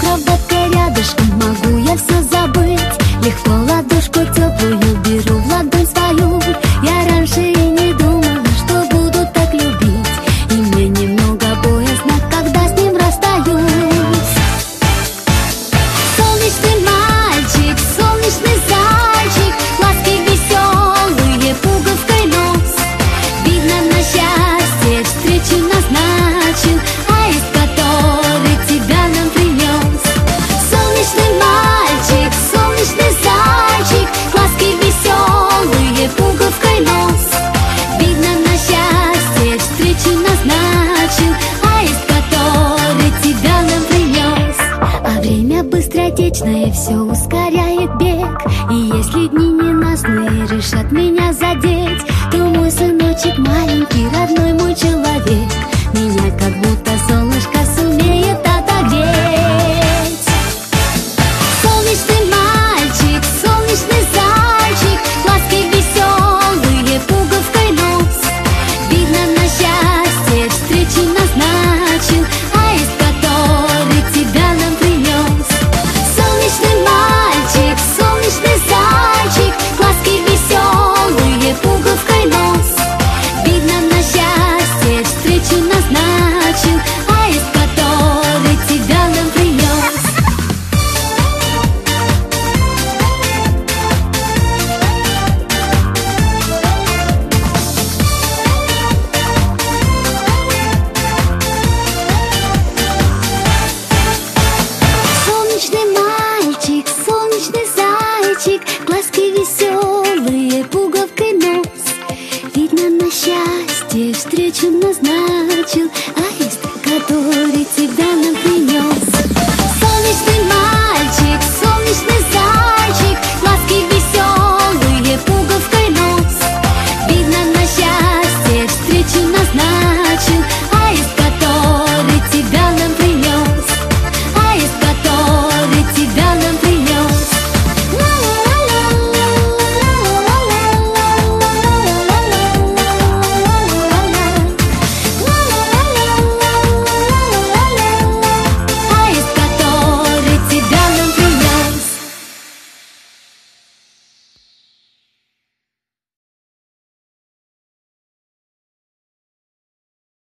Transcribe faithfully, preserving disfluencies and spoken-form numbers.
кроваткой рядышком могу я все забыть. Легко ладошку теплую беру в ладонь свою. Я раньше и не думала, что буду так любить, и мне немного боязно, когда с ним расстаюсь. Солнечный мальчик, солнечный зайчик, ласки веселые, пуговкой нос. Видно, на счастье встречу назначил аист, который тебя нам принес. Солнечный мальчик, солнечный зайчик, ласки веселые, пуговкой нос. Видно, на счастье встречу назначил аист, который тебя нам принес. А время быстротечное все ускоряет бег, и если дни ненастные решат меня задеть, то мой сыночек маленький, родной мой человек,